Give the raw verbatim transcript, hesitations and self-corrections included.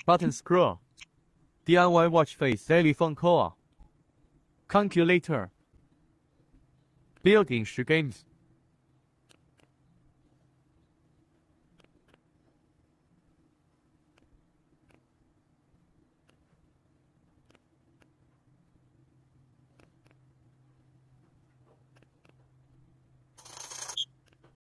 Button scroll. D I Y watch face daily phone call. Calculator. Built-in games.